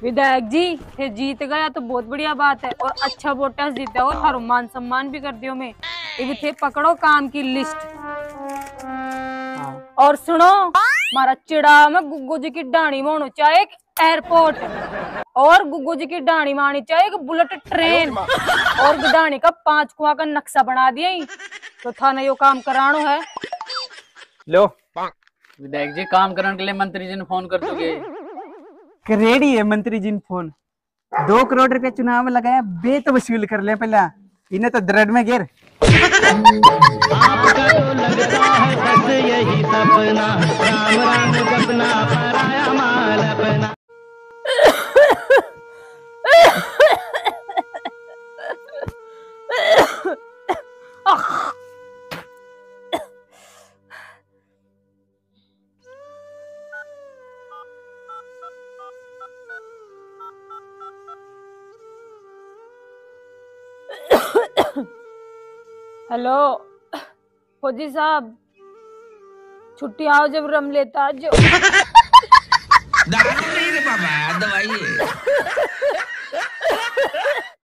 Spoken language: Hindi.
विधायक जी ये जीत गया तो बहुत बढ़िया बात है और अच्छा वोटर जीता हो थारो मान सम्मान भी कर दियो मैं ये थे पकड़ो काम की लिस्ट। और सुनो मारा चिड़ा में गुग्गू जी की डाणी में होना चाहिए एक एयरपोर्ट और गुग्गू जी की डाणी में आनी चाहिए एक बुलेट ट्रेन और डाणी का 5 कुआ का नक्शा बना दिया ही तो था ना यो काम करानो है। लो विधायक जी काम करने के लिए मंत्री जी ने फोन कर दोगे। रेडी है मंत्री जी ने फोन 2 करोड़ रुपए चुनाव में लगाया बेत वसूल कर ले पहला इन्हें तो दरड़ में गिर। आपका तो लगता है बस यही सपना राम राम जपना पराया माल अपना। हेलो फौजी साहब छुट्टी आओ जब रम लेता जो दारू नहीं रे बाबा दवाई है।